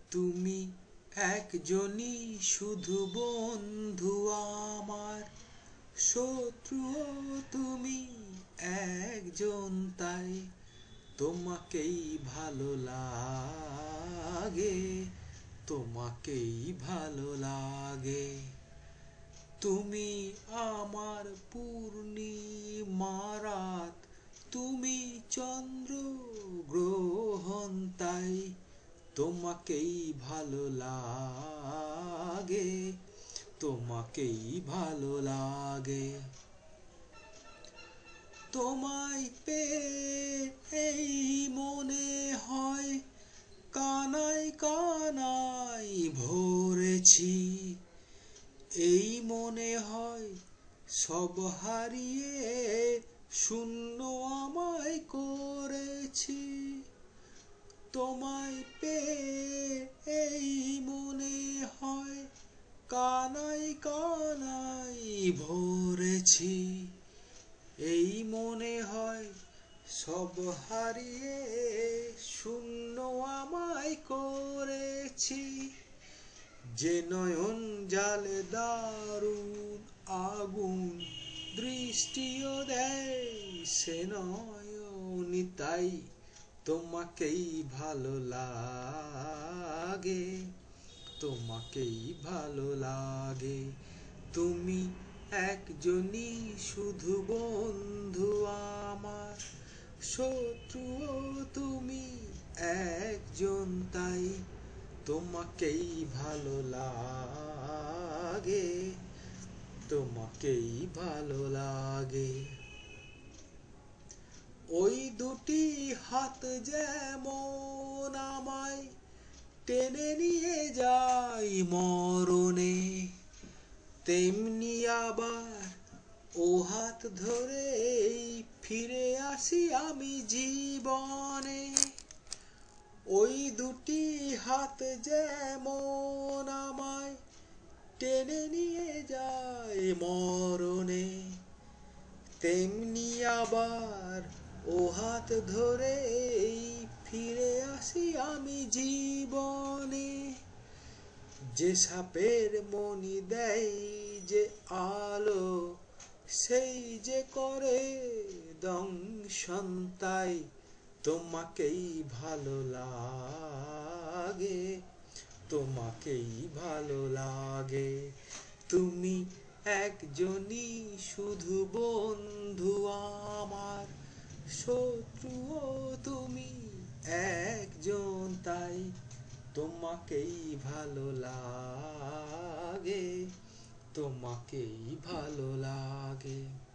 তুমি একজনই শুধু বন্ধু আমার, শত্রুও তুমি একজন, তাই তোমাকেই ভালো লাগে, তোমাকেই ভালো লাগে। তুমি আমার পূর্ণিমা রাত, তুমি চন্দ্র গ্রহণ, তাই তোমাকেই ভালো লাগে, তোমাকেই ভালো লাগে। তোমায় পেয়ে এই মনে হয় কানায় কানায় ভরেছি, এই মনে হয় সব হারিয়ে শূন্য আমায় করেছি। তোমায় পেয়ে এই মনে হয় কানায় কানায় ভরেছি, এই মনে হয় সব হারিয়ে শূন্য আমায় করেছি। যে নয়ন জালে দারুণ আগুন দৃষ্টিও দেয়, সে নয়নই তাই তোমাকেই ভালো লাগে, তোমাকেই ভালো লাগে। তুমি একজনই শুধু বন্ধু আমার, শত্রুও তুমি একজন, তাই তোমাকেই ভালো লাগে, তোমাকেই ভালো লাগে। ওই দুটি হাত যেমন আমায় টেনে নিয়ে যায় মরণে, তেমনি আবার ও হাত ধরেই ফিরে আসি আমি জীবনে। ওই দুটি হাত যেমন আমায় টেনে নিয়ে যায় মরণে, তেমনি আবার ও হাত ধরেই ফিরে আসি আমি জীবনে। যে সাপের মনি দেয় যে আলো, সেই যে করে দংশন, তাই তোমাকেই ভালো লাগে, তোমাকেই ভালো লাগে। তুমি একজনই শুধু বন্ধু আমার, শত্রুও তুমি একজন, তাই তোমাকেই ভালো লাগে, তোমাকেই ভালো লাগে।